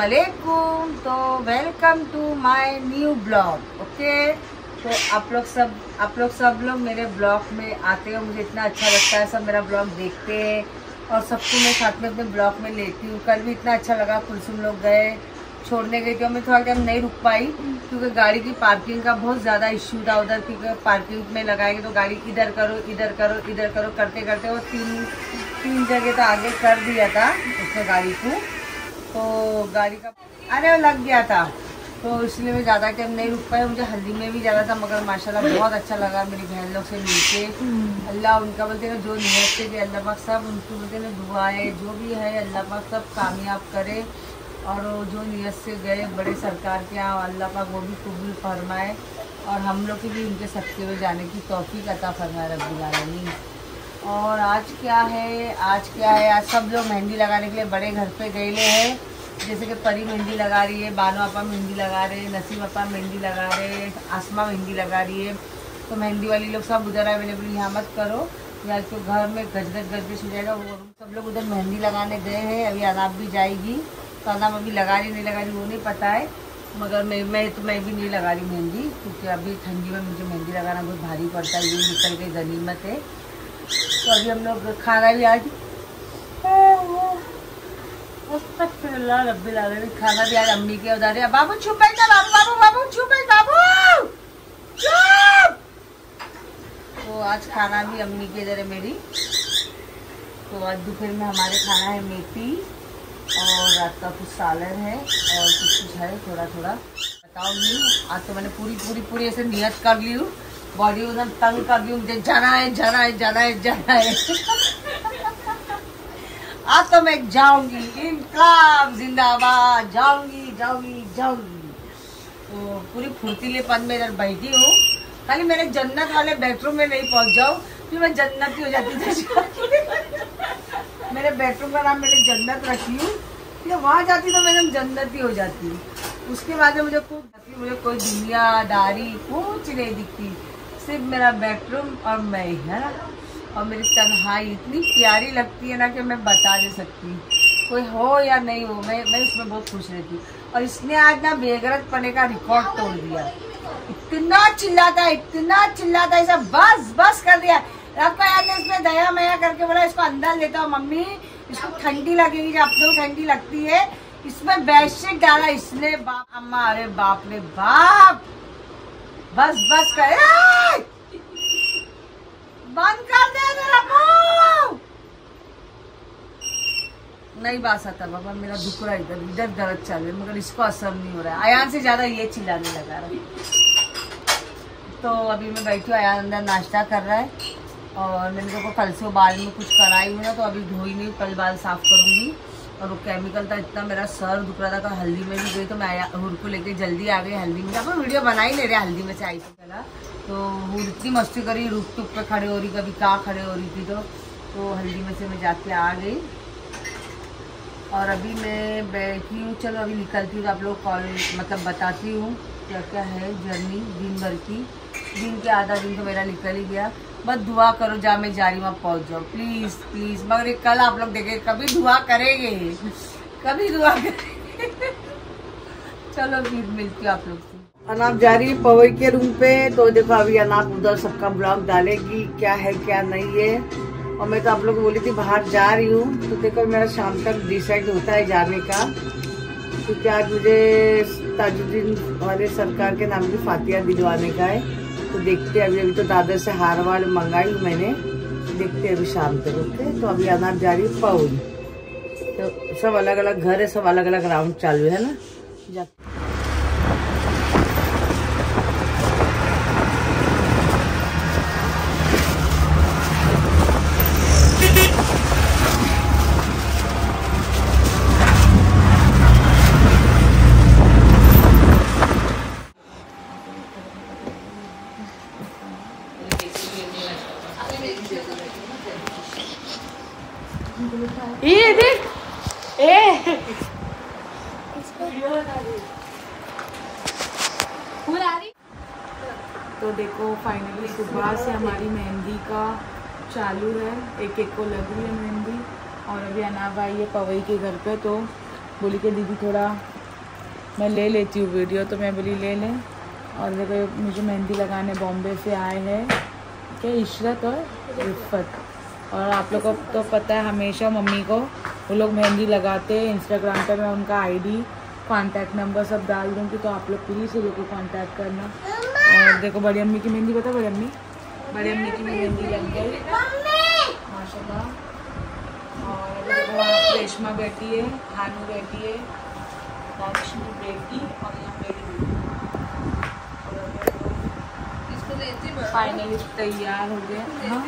अस्सलामुअलैकुम। तो welcome to my new blog. Okay, तो आप लोग सब लोग मेरे ब्लॉग में आते हो, मुझे इतना अच्छा लगता है। सब मेरा ब्लॉग देखते हैं और सबको मैं साथ में अपने ब्लॉग में लेती हूँ। कल भी इतना अच्छा लगा, कुलसुम लोग गए, छोड़ने गई थी और मैं थोड़ा टाइम नहीं रुक पाई क्योंकि गाड़ी की पार्किंग का बहुत ज़्यादा इश्यू था उधर। क्योंकि पार्किंग में लगाएंगे तो गाड़ी इधर करो इधर करो इधर करो करते करते वो तीन जगह तो आगे कर दिया था उसने गाड़ी को। तो गाड़ी का अरे वो लग गया था, तो इसलिए मैं ज़्यादा टाइम नहीं रुक पाई। मुझे हल्दी में भी ज़्यादा था, मगर माशाल्लाह बहुत अच्छा लगा मेरी बहन लोग से मिलके। अल्लाह उनका बोलते हैं जो नियत से कि अल्लाह पाक सब उनकी बोलते हैं दुआएं जो भी है अल्लाह पाक सब कामयाब करे। और जो नियत से गए बड़े सरकार के यहाँ अल्लाह पाक वो भी कबूल फरमाए और हम लोग की भी उनके सदक़े में जाने की तौफीक अता फरमाए रब्बुल आलमीन। और आज क्या है, आज सब लोग मेहंदी लगाने के लिए बड़े घर पे गए हैं। जैसे कि परी मेहंदी लगा रही है, बानो आपा मेहंदी लगा रहे हैं, नसीम आपा मेहंदी लगा रहे हैं, आसमा मेहंदी लगा रही है। तो मेहंदी वाली लोग सब उधर अवेलेबल, यहाँ मत करो या तो घर में गजगज हो जाएगा। वो सब लोग उधर मेहंदी लगाने गए हैं। अभी अनाब भी जाएगी, तो अनाब अभी लगा रही नहीं लगा रही वो नहीं पता है, मगर मैं भी नहीं लगा रही मेहंदी क्योंकि अभी ठंडी में मुझे मेहंदी लगाना बहुत भारी पड़ता है। ये निकल गई गनीमत है। तो अभी हम लोग खाना भी आज रब्बिल आलमीन खाना भी आज अम्मी के उधर है। बाबू छुप बैठा, बाबू छुप बैठ, बाबू चुप। तो आज खाना भी अम्मी के इधर है मेरी। तो आज दोपहर में हमारे खाना है मेथी और रात का कुछ सालन है और कुछ है थोड़ा बताओ नहीं। आज तो मैंने पूरी ऐसे नियत कर ली हूँ, बॉडी उधर तंग कर दी हूँ, मुझे जाना है। आज तो मैं जाऊंगी, इनकलाब जिंदाबाद, जाऊंगी। तो पूरी फुर्तीलेपन में इधर बैठी हूँ। खाली मेरे जन्नत वाले बेडरूम में नहीं पहुंच जाऊँ फिर मैं जन्नती हो जाती थी। मेरे बेडरूम का नाम मैंने जन्नत रखी हूँ, फिर वहाँ जाती तो मैं जन्नती हो जाती। उसके बाद में मुझे कोई दुनियादारी कुछ नहीं दिखती, सिर्फ मेरा बेडरूम और मैं, है ना। और मेरी तन्हाई इतनी प्यारी लगती है ना कि मैं बता नहीं सकती। कोई हो या नहीं हो, मैं उसमें बहुत खुश रहती। और इसने आज ना बेगरत पने का रिकॉर्ड तोड़ दिया। इतना चिल्लाता ऐसा बस कर दिया। आपका याद है इसमें दया मया करके बोला इसको अंदर लेता हूँ मम्मी, इसको ठंडी लगेगी, जब अपने को ठंडी लगती है। इसमें बेडशीट डाला इसने, बाप अम्मा, अरे बाप रे बाप, बस कर, बंद कर दे मेरा मुंह। नहीं बात आता बाबा, मेरा दुख रहा इधर दर्द चल रहा है, मगर इसको असर नहीं हो रहा है। अयान से ज्यादा ये चिल्लाने लगा रहा। तो अभी मैं बैठी हूँ, अयान अंदर नाश्ता कर रहा है और मैंने देखो कल से बाल में कुछ कराई हुई ना, तो अभी धोई नहीं, कल बाल साफ करूंगी। और वो केमिकल था, इतना मेरा सर दुख रहा था। तो हल्दी में भी गई तो मैं हुर को लेके जल्दी आ गई हल्दी में। अब वीडियो बना ही ले रहे हल्दी में से आई तो चला। तो वो इतनी मस्ती करी, रुक टुक पे खड़े हो रही, कभी कहाँ खड़े हो रही थी। तो हल्दी में से मैं जाके आ गई और अभी मैं बैठी हूँ। चलो अभी निकलती हूँ तो आप लोग कॉल बताती हूँ क्या है जर्नी दिन भर की। दिन के आधा दिन तो मेरा निकल ही गया। बस दुआ करो जहाँ मैं जा रही हूँ पहुँच जाओ, प्लीज। मगर कल आप लोग देखें, कभी दुआ करेंगे। चलो फिर मिलती हूँ आप लोग से। अनाप जा रही है पवई के रूम पे। तो देखो अभी अनाप उधर सबका ब्लॉग डालेगी, क्या है क्या नहीं है। और मैं तो आप लोग को बोली थी बाहर जा रही हूँ, तो देखो मेरा शाम तक डिसाइड होता है जाने का। क्योंकि आज मुझे ताजुद्दीन वाले सरकार के नाम की फातिहा दिलवाने का है। तो देखते हैं, अभी तो दादर से हार वार मंगाई मैंने, देखते हैं अभी शाम तक। ओके, तो अभी अनाप जा रही है पवई। तो सब अलग अलग घर है, सब अलग अलग राउंड चालू है ना। ये देख, तो देखो फाइनली सुबह से हमारी मेहंदी का चालू है, एक एक को लग रही है मेहंदी। और अभी अनाब आई है पवई के घर पे, तो बोली कि दीदी थोड़ा मैं ले लेती हूँ वीडियो, तो मैं बोली ले लें। और देखो मुझे मेहंदी लगाने बॉम्बे से आए हैं क्या, इशरत और रिफ़त। और आप लोग को तो पता है हमेशा मम्मी को वो लोग मेहंदी लगाते हैं। इंस्टाग्राम पर मैं उनका आईडी, कॉन्टैक्ट नंबर सब डाल दूँगी, तो आप लोग प्लीज़ वो लोग को कॉन्टैक्ट करना। और देखो बड़ी अम्मी की मेहंदी, बता बड़ी अम्मी की मेहंदी लग गई माशाल्लाह। और देखो वहाँ रेशमा बैठी है, हानू बैठी है, दानिश की बेटी और यहाँ मेरी बेटी। फाइनली तैयार हो गए। हाँ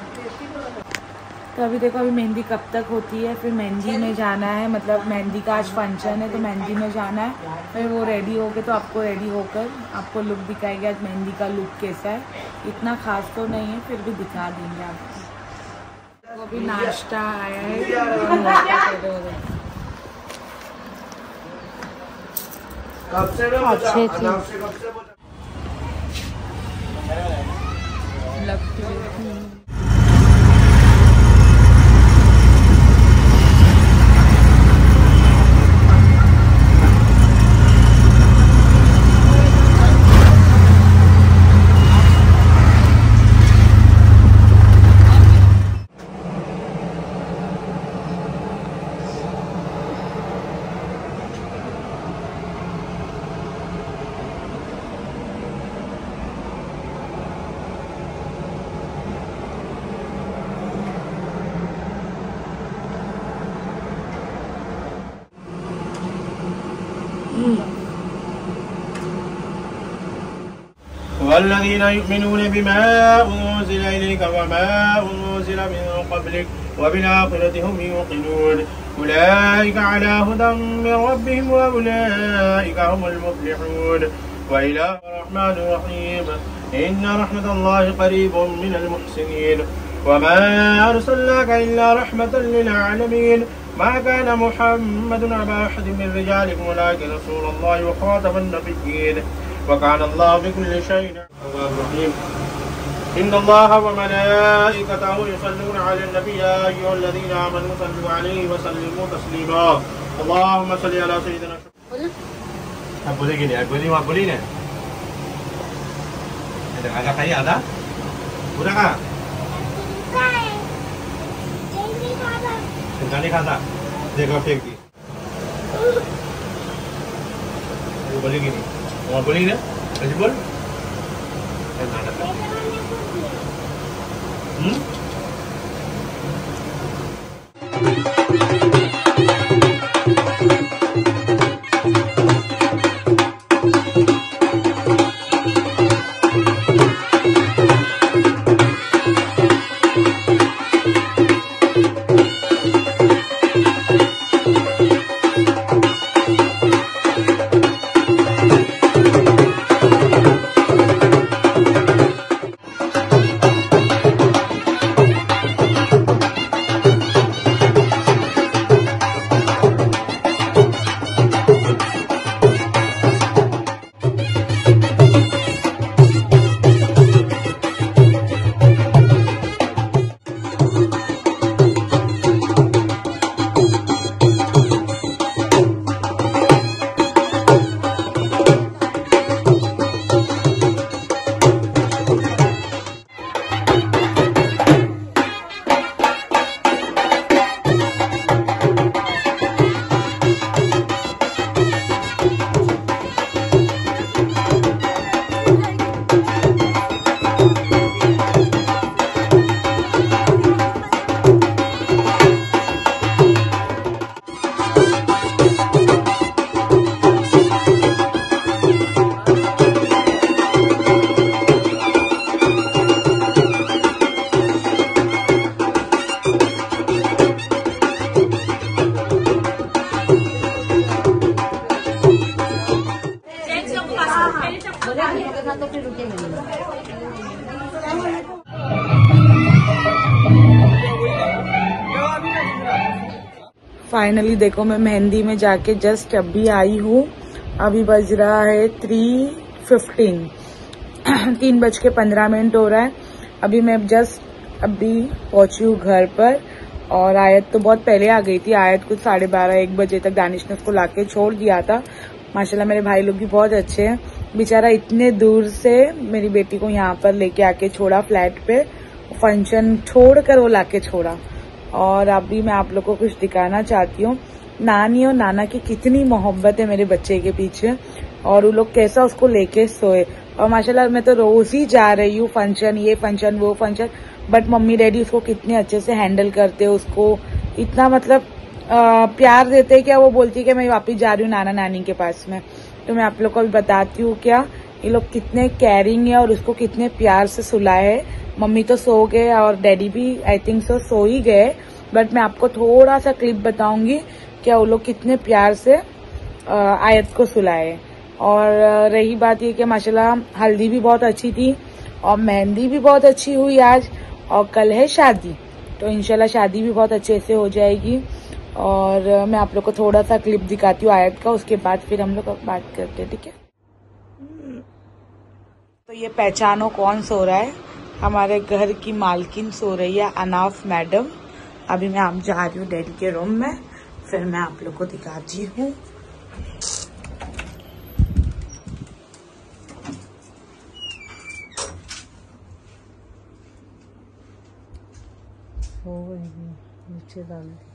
तो अभी देखो अभी मेहंदी कब तक होती है, फिर मेहंदी में जाना है, मतलब मेहंदी का आज फंक्शन है तो मेहंदी में जाना है। फिर वो रेडी हो गए तो आपको रेडी होकर आपको लुक दिखाएगी आज मेहंदी का लुक कैसा है। इतना खास तो नहीं है, फिर भी दिखा देंगे आपको। वो भी नाश्ता आया है, लगती है। والذين يؤمنون بما أنزل إليك وما أنزل من قبلك وبالآخرة هم يوقنون أولئك على هدى من ربهم وأولئك هم المفلحون وإله الرحمن الرحيم إن رحمة الله قريب من المحسنين وما أرسلناك إلا رحمة للعالمين ما كان محمد أبا أحد من رجالكم ولكن رسول الله وخاتم النبيين وكان الله بكل شيء الرحيم إن الله وملائكته يصلون على النبي يا أيها الذين آمنوا صلوا عليه وسلموا تسليما اللهم صل على سيدنا आप बोलेगी नहीं, आप बोली वहाँ बोली ना आधा खाइए आधा पूरा खा चिंता नहीं खाता देखो फेंक दी वो बोलेगी नहीं वहाँ बोलेगी ना ऐसे बोल फाइनली देखो मैं मेहंदी में जाके जस्ट अभी आई हूँ। अभी बज रहा है 3:15 3:15 हो रहा है। अभी मैं जस्ट अभी पहुंची हूँ घर पर। और आयत तो बहुत पहले आ गई थी। आयत कुछ 12:30-1 बजे तक दानिश ने उसको लाके छोड़ दिया था। माशाल्लाह मेरे भाई लोग भी बहुत अच्छे हैं। बेचारा इतने दूर से मेरी बेटी को यहाँ पर लेके आके छोड़ा फ्लैट पे, फंक्शन छोड़कर वो लाके छोड़ा। और अभी मैं आप लोग को कुछ दिखाना चाहती हूँ। नानी और नाना की कितनी मोहब्बत है मेरे बच्चे के पीछे, और वो लोग कैसा उसको लेके सोए। और माशाल्लाह मैं तो रोज ही जा रही हूँ फंक्शन, ये फंक्शन वो फंक्शन, बट मम्मी डैडी उसको कितने अच्छे से हैंडल करते हैं, उसको इतना मतलब प्यार देते हैं। क्या वो बोलती है कि मैं वापस जा रही हूँ नाना नानी के पास में। तो मैं आप लोग को भी बताती हूँ क्या ये लोग कितने केयरिंग है और उसको कितने प्यार से सुलाए है। मम्मी तो सो गए और डैडी भी आई थिंक सो ही गए, बट मैं आपको थोड़ा सा क्लिप बताऊंगी क्या वो लोग कितने प्यार से आयत को सुलाए। और रही बात ये कि माशाल्लाह हल्दी भी बहुत अच्छी थी और मेहंदी भी बहुत अच्छी हुई आज, और कल है शादी, तो इंशाल्लाह शादी भी बहुत अच्छे से हो जाएगी। और मैं आप लोग को थोड़ा सा क्लिप दिखाती हूँ आयत का, उसके बाद फिर हम लोग बात करते हैं, ठीक है। तो ये पहचानो कौन सो रहा है, हमारे घर की मालकिन सो रही है, अनाफ मैडम। अभी मैं आप जा रही हूँ डैडी के रूम में, फिर मैं आप लोग को दिखाती हूँ। नीचे डाल दी।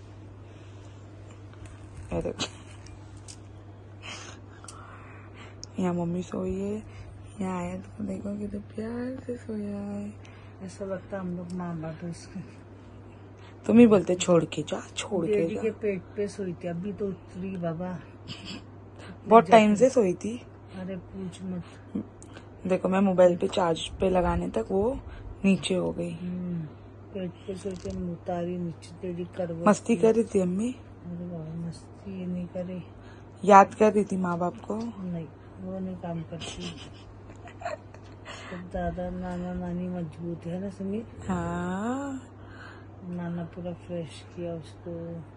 यहाँ मम्मी सोई है, यहाँ आया तो देखो कितने प्यार से सोया है। ऐसा लगता है हम लोग माँ बाप है उसके। तुम ही बोलते छोड़ के जा, छोड़ के डैडी जा। के पेट पे सोई थी, अभी तो उतरी बाबा। बहुत टाइम से सोई थी। अरे पूछ मत। देखो मैं मोबाइल पे चार्ज पे लगाने तक वो नीचे हो गई। पेट पे सोई थी, उतारी नीचे तेरी करवट। मस्ती कर रही थी अम्मी? अरे बाबा मस्ती ये नहीं करे। याद कर रही थी माँ बाप को? नहीं, वो नहीं काम करती। तो दादा नाना नानी मजबूत है ना सुमित। हाँ, नाना पूरा फ्रेश किया उसको।